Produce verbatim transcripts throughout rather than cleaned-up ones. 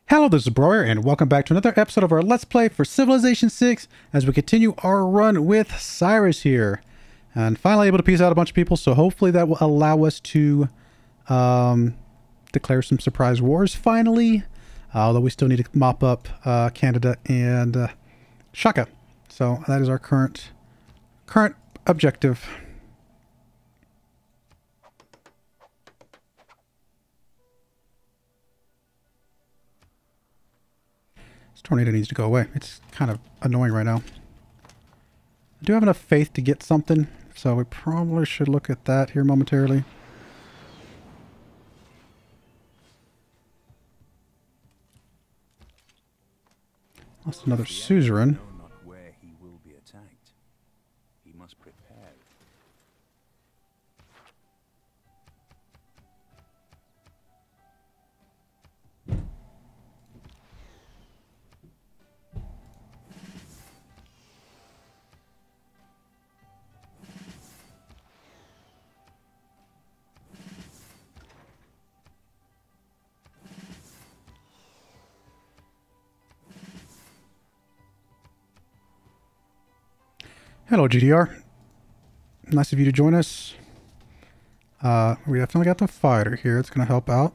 Hello, this is Broyar, and welcome back to another episode of our Let's Play for Civilization six as we continue our run with Cyrus here. And finally able to piece out a bunch of people, so hopefully that will allow us to um, declare some surprise wars finally. Uh, although we still need to mop up uh, Canada and uh, Shaka. So that is our current, current objective. This tornado needs to go away. It's kind of annoying right now. I do have enough faith to get something, so we probably should look at that here momentarily. Lost another suzerain. Not where he will be attacked. He must prepare. Hello, G D R. Nice of you to join us. Uh, we definitely got the fighter here. It's going to help out.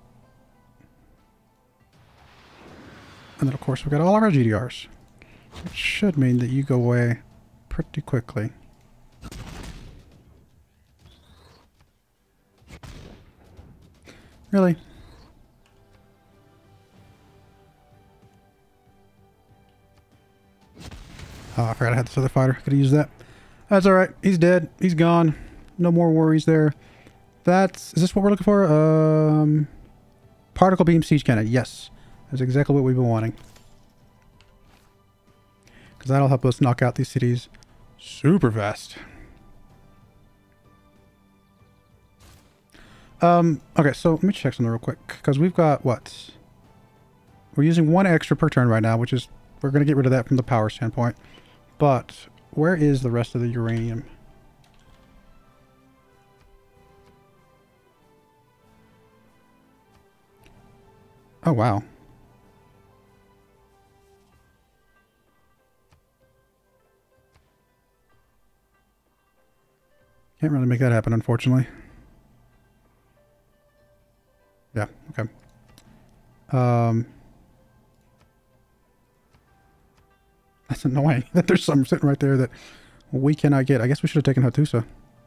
And then, of course, we got all of our G D Rs. Which should mean that you go away pretty quickly. Really? Oh, I forgot I had this other fighter. Could have used that. That's alright. He's dead. He's gone. No more worries there. That's... Is this what we're looking for? Um, Particle Beam Siege Cannon. Yes. That's exactly what we've been wanting. Because that'll help us knock out these cities super fast. Um, okay, so let me check something real quick. Because we've got what? We're using one extra per turn right now, which is... We're going to get rid of that from the power standpoint. But... Where is the rest of the uranium? Oh, wow. Can't really make that happen, unfortunately. Yeah, okay. Um... That's annoying that there's some sitting right there that we cannot get. I guess we should have taken Hattusa.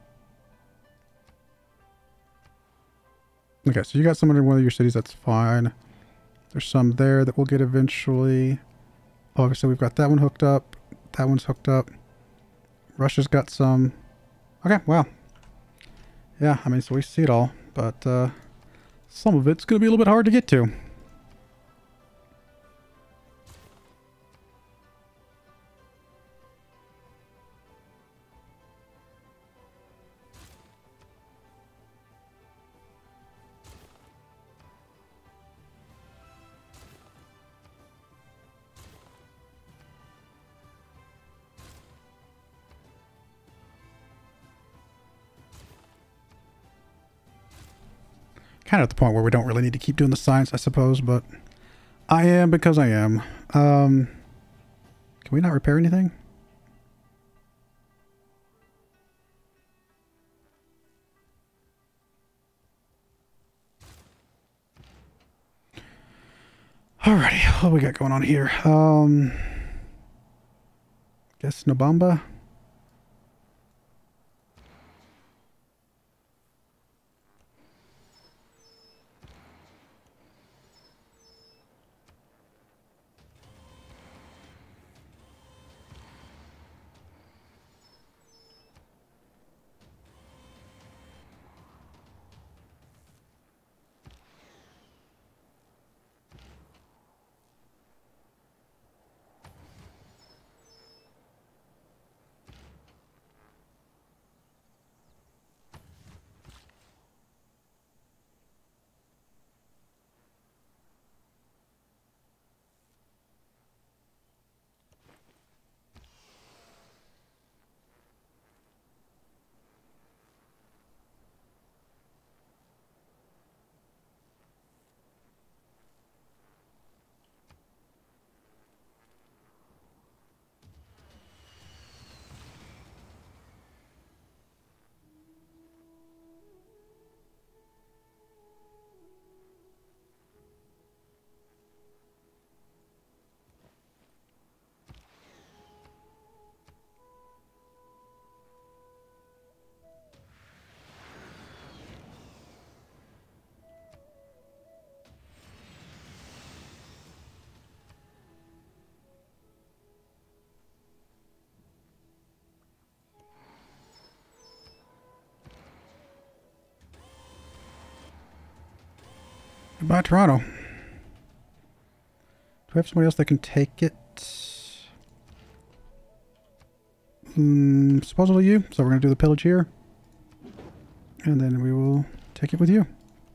Okay, so you got some in one of your cities. That's fine. There's some there that we'll get eventually. Obviously, we've got that one hooked up. That one's hooked up. Russia's got some. Okay, wow. Yeah, I mean, so we see it all. But uh, some of it's going to be a little bit hard to get to. Kind of at the point where we don't really need to keep doing the science, I suppose, but I am because I am. Um, can we not repair anything? Alrighty, what we got going on here? Um, guess Nabamba. Goodbye, Toronto. Do we have somebody else that can take it? Mm, supposedly you. So we're going to do the pillage here. And then we will take it with you.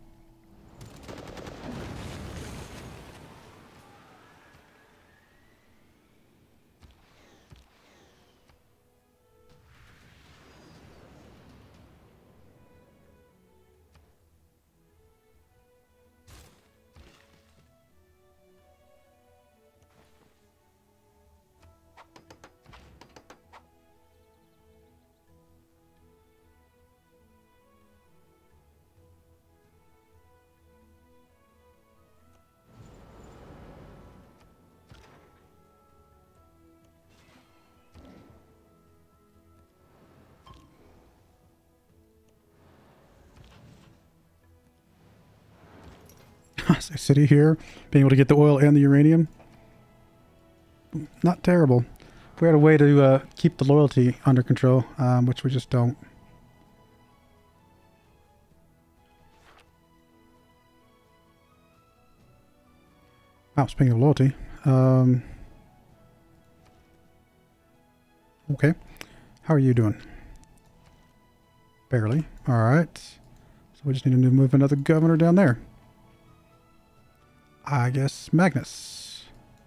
City here, being able to get the oil and the uranium. Not terrible. If we had a way to uh, keep the loyalty under control, um, which we just don't. Wow, speaking of loyalty. Um, okay. How are you doing? Barely. Alright. So we just need to move another governor down there. I guess Magnus.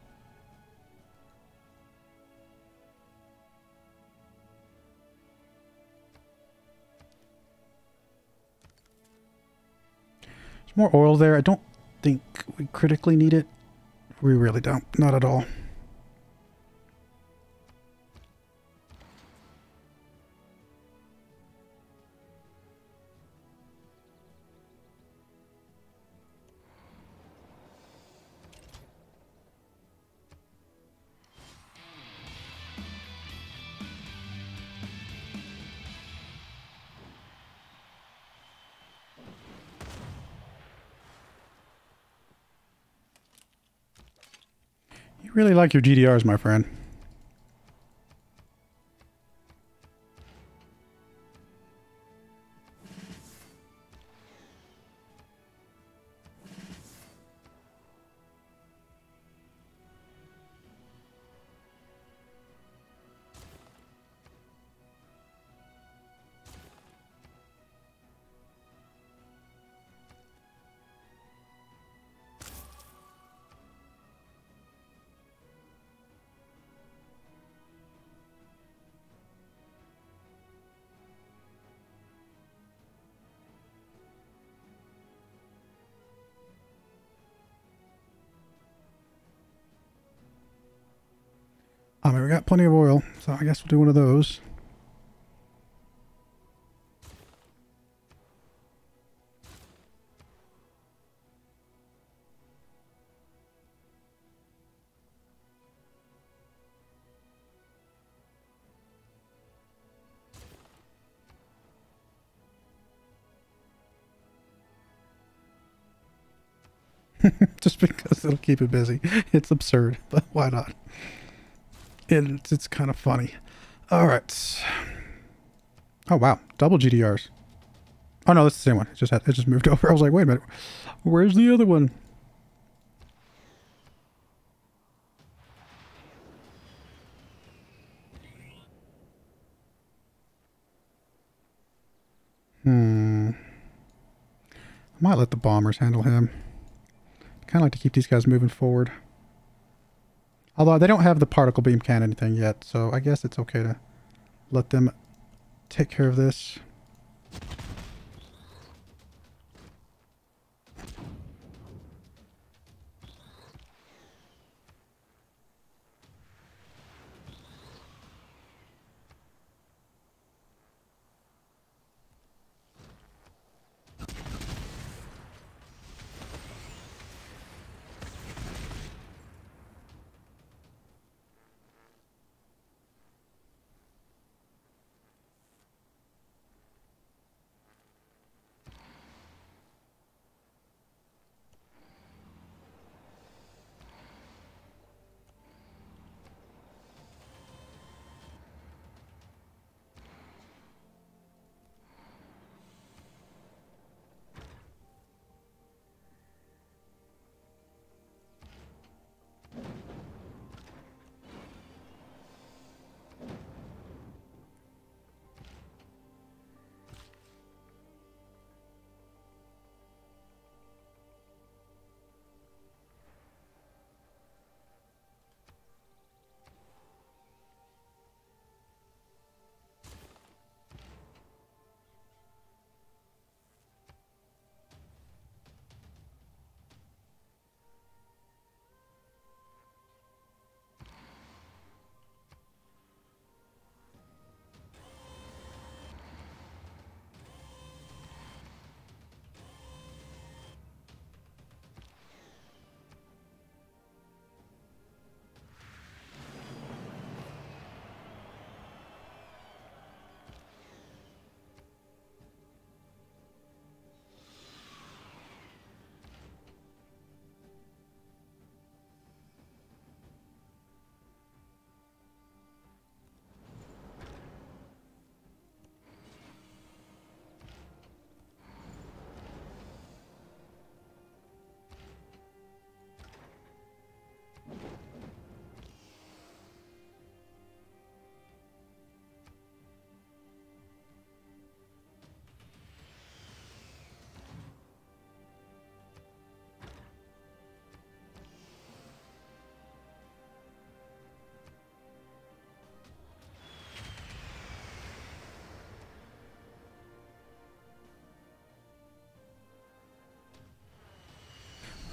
There's more oil there. I don't think we critically need it. We really don't. Not at all. You really like your G D Rs, my friend. I mean, we got plenty of oil, so I guess we'll do one of those. Just because it'll keep it busy. It's absurd, but why not? It's, it's kind of funny. All right. Oh, wow. Double G D Rs. Oh, no, that's the same one. It just, had, it just moved over. I was like, wait a minute. Where's the other one? Hmm. I might let the bombers handle him. Kind of like to keep these guys moving forward. Although they don't have the particle beam cannon anything yet, so I guess it's okay to let them take care of this.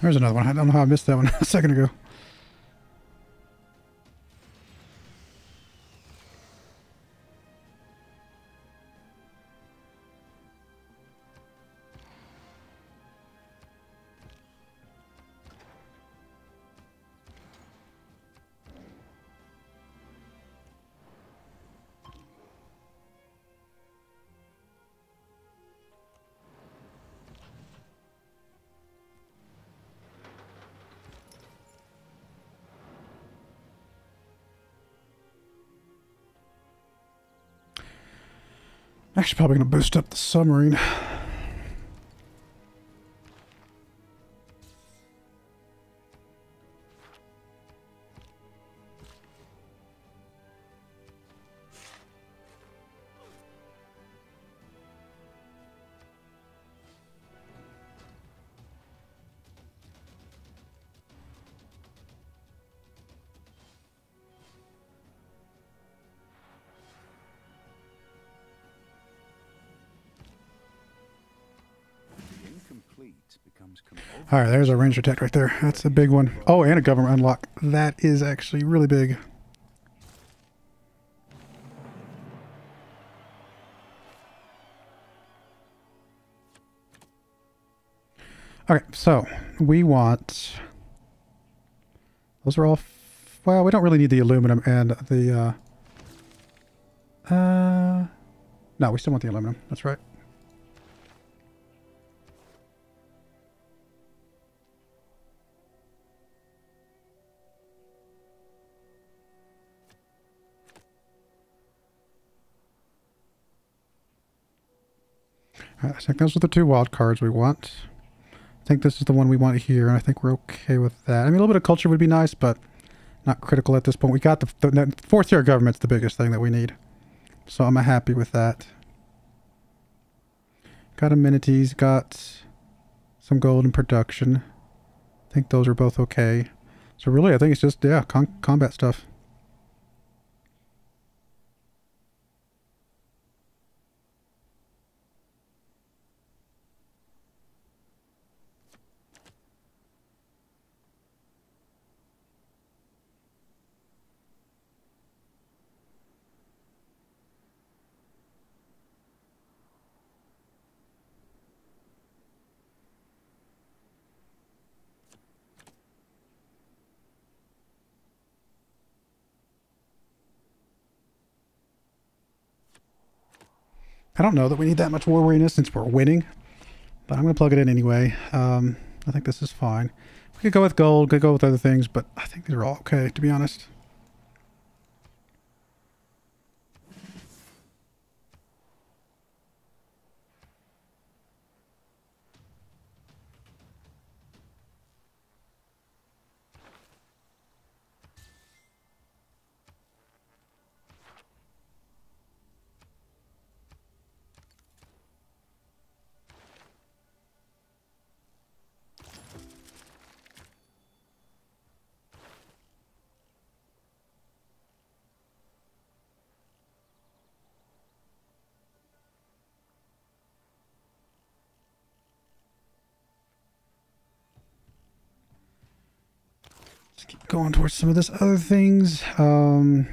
There's another one. I don't know how I missed that one a second ago. Actually, probably going to boost up the submarine. All right, there's a ranger tech right there. That's a big one. Oh, and a government unlock. That is actually really big. Okay, so we want... Those are all... F well, we don't really need the aluminum and the... Uh, uh, no, we still want the aluminum. That's right. I think those are the two wild cards we want. I think this is the one we want here, and I think we're okay with that. I mean, a little bit of culture would be nice, but not critical at this point. We got the, the fourth tier government's the biggest thing that we need. So I'm happy with that. Got amenities, got some gold in production. I think those are both okay. So really, I think it's just, yeah, con combat stuff. I don't know that we need that much war weariness since we're winning, but I'm going to plug it in anyway. Um, I think this is fine. We could go with gold, could go with other things, but I think these are all okay, to be honest. Keep going towards some of this other things. Um,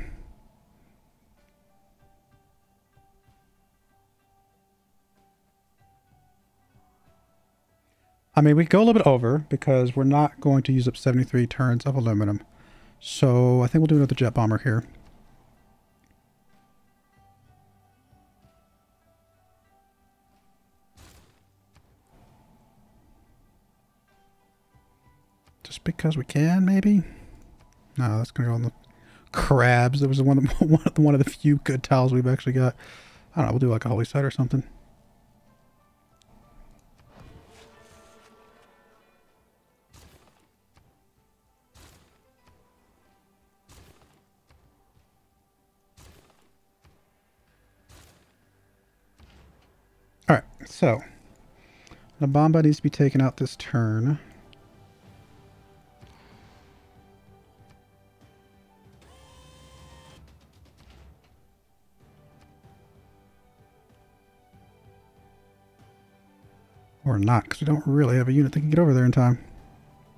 I mean, we go a little bit over because we're not going to use up seventy-three turns of aluminum. So I think we'll do another jet bomber here. Just because we can, maybe? No, that's going to go on the crabs. That was one of, the, one of the few good tiles we've actually got. I don't know, we'll do like a holy site or something. Alright, so the bomba needs to be taken out this turn. Or not, because we don't really have a unit that can get over there in time.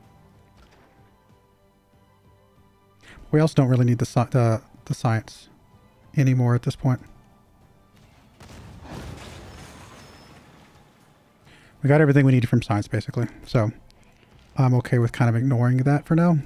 We also don't really need the, sci the, the science anymore at this point. We got everything we needed from science, basically. So I'm okay with kind of ignoring that for now.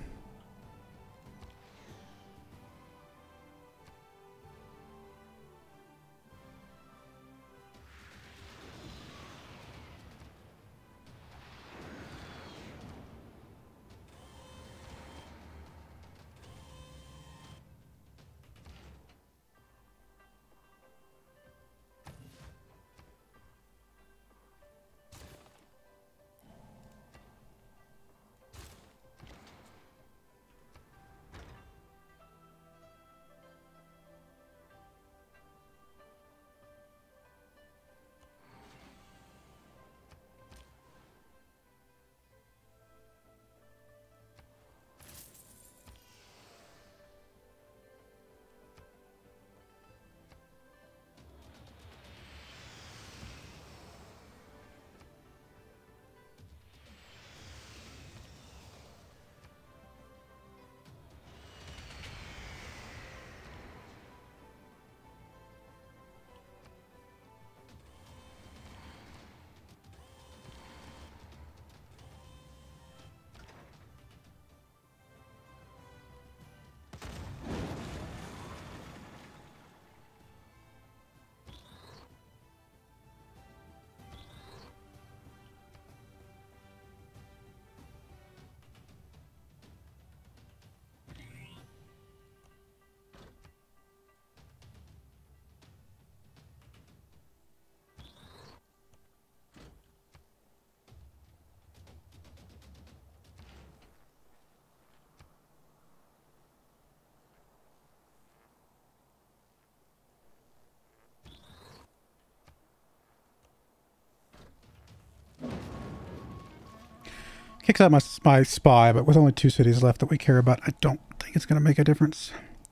Kicks out my, my spy, but with only two cities left that we care about, I don't think it's going to make a difference.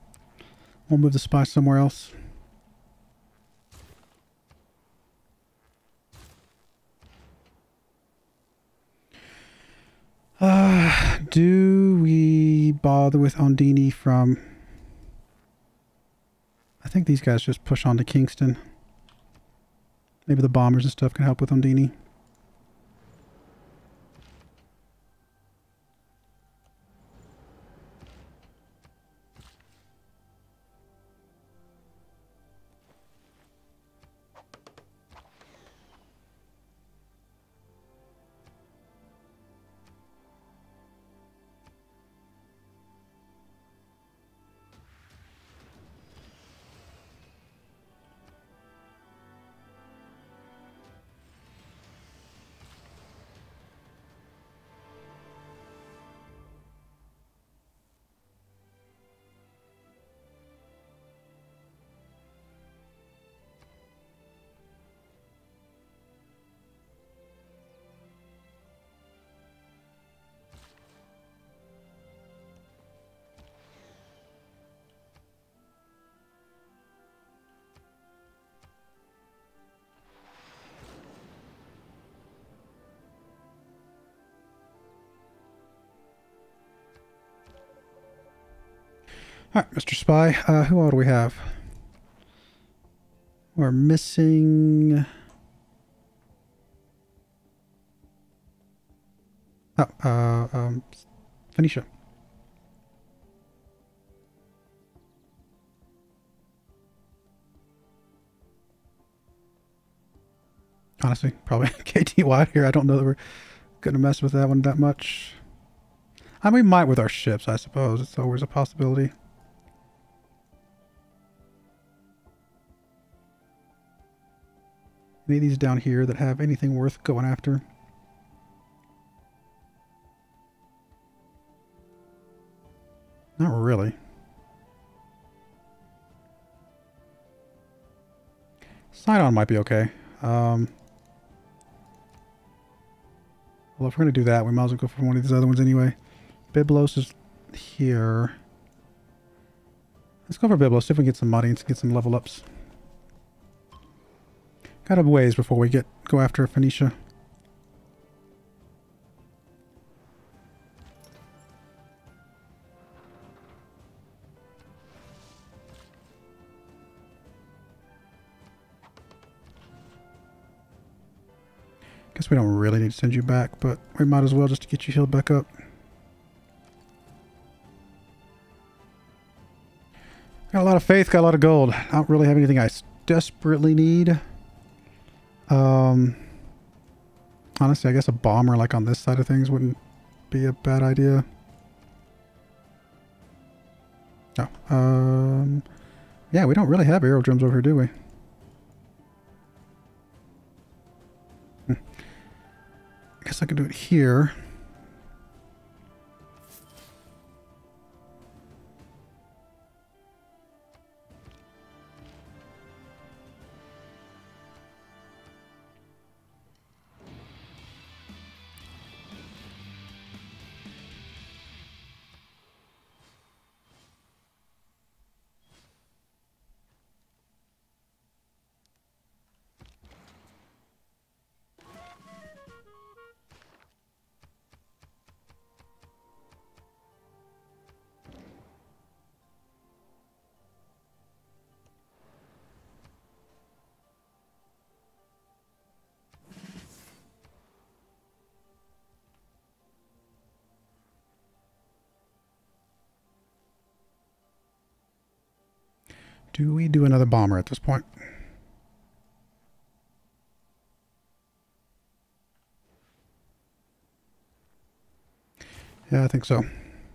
We'll move the spy somewhere else. Uh, do we bother with Ondini from... I think these guys just push on to Kingston. Maybe the bombers and stuff can help with Ondini. Alright, Mister Spy, uh, who all do we have? We're missing... Oh, uh, um, Phoenicia. Honestly, probably K T Y here. I don't know that we're going to mess with that one that much. I mean, we might with our ships, I suppose. It's always a possibility. Any of these down here that have anything worth going after? Not really. Sidon might be okay. Um, well, if we're going to do that, we might as well go for one of these other ones anyway. Byblos is here. Let's go for Byblos, see if we can get some money and get some level ups. Got a ways before we get go after Phoenicia. Guess we don't really need to send you back, but we might as well just to get you healed back up. Got a lot of faith, got a lot of gold. I don't really have anything I desperately need. Um, honestly, I guess a bomber like on this side of things wouldn't be a bad idea. No. Um, yeah, we don't really have aerodromes over here, do we? Hmm. I guess I could do it here. Do we do another bomber at this point? Yeah, I think so.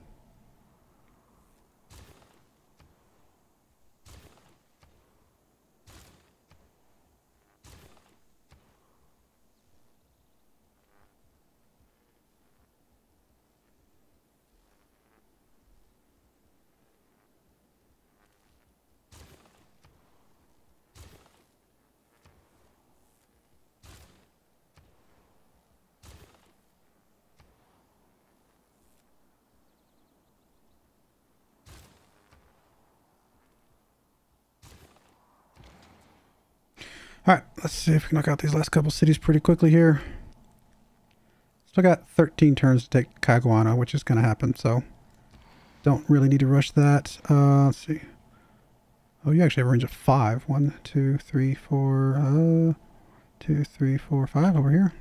Alright, let's see if we can knock out these last couple cities pretty quickly here. Still got thirteen turns to take Caguana, which is going to happen, so don't really need to rush that. Uh, let's see. Oh, you actually have a range of five. One, two, three, four, uh, two, three, four, five over here.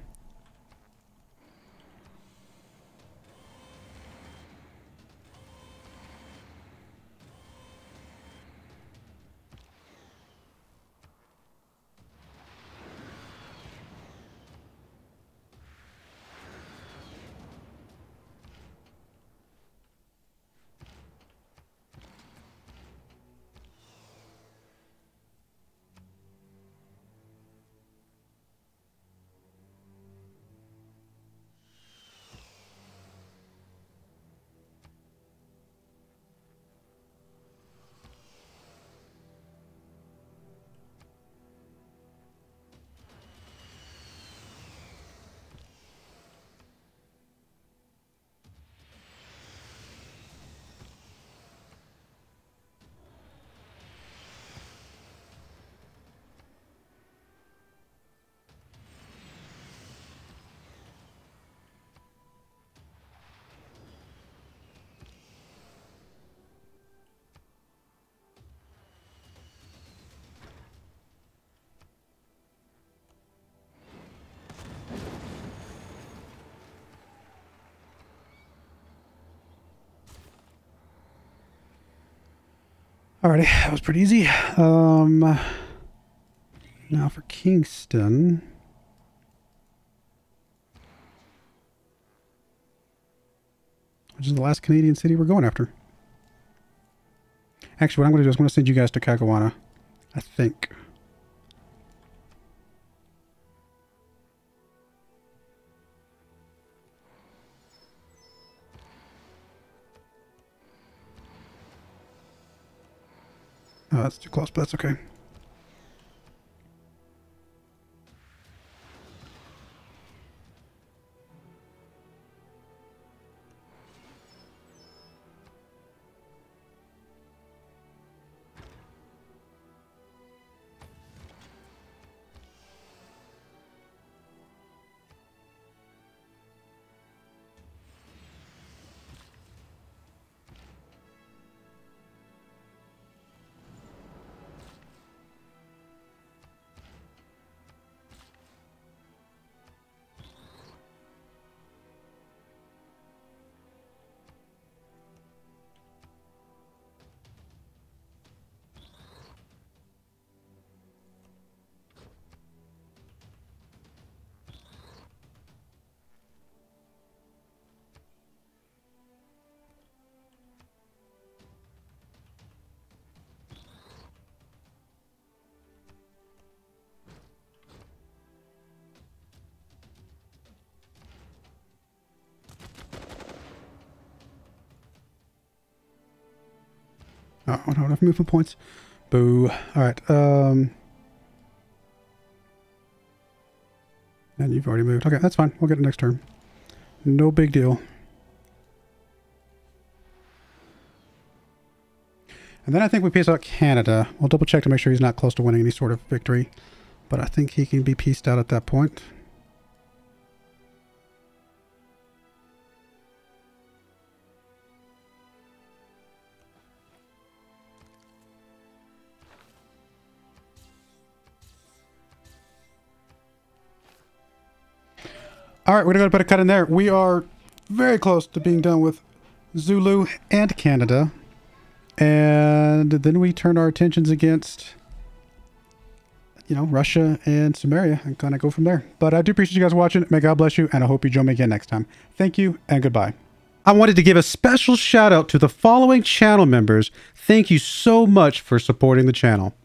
Alrighty, that was pretty easy. Um, now for Kingston. Which is the last Canadian city we're going after. Actually, what I'm going to do is I'm going to send you guys to Caguana, I think. Oh, that's too close, but that's okay. Oh, I don't have movement points. Boo. All right. Um, and you've already moved. Okay, that's fine. We'll get it next turn. No big deal. And then I think we piece out Canada. We'll double check to make sure he's not close to winning any sort of victory. But I think he can be pieced out at that point. All right, we're going to put a cut in there. We are very close to being done with Zulu and Canada. And then we turn our attentions against, you know, Russia and Samaria and kind of go from there. But I do appreciate you guys watching. May God bless you, and I hope you join me again next time. Thank you, and goodbye. I wanted to give a special shout out to the following channel members. Thank you so much for supporting the channel.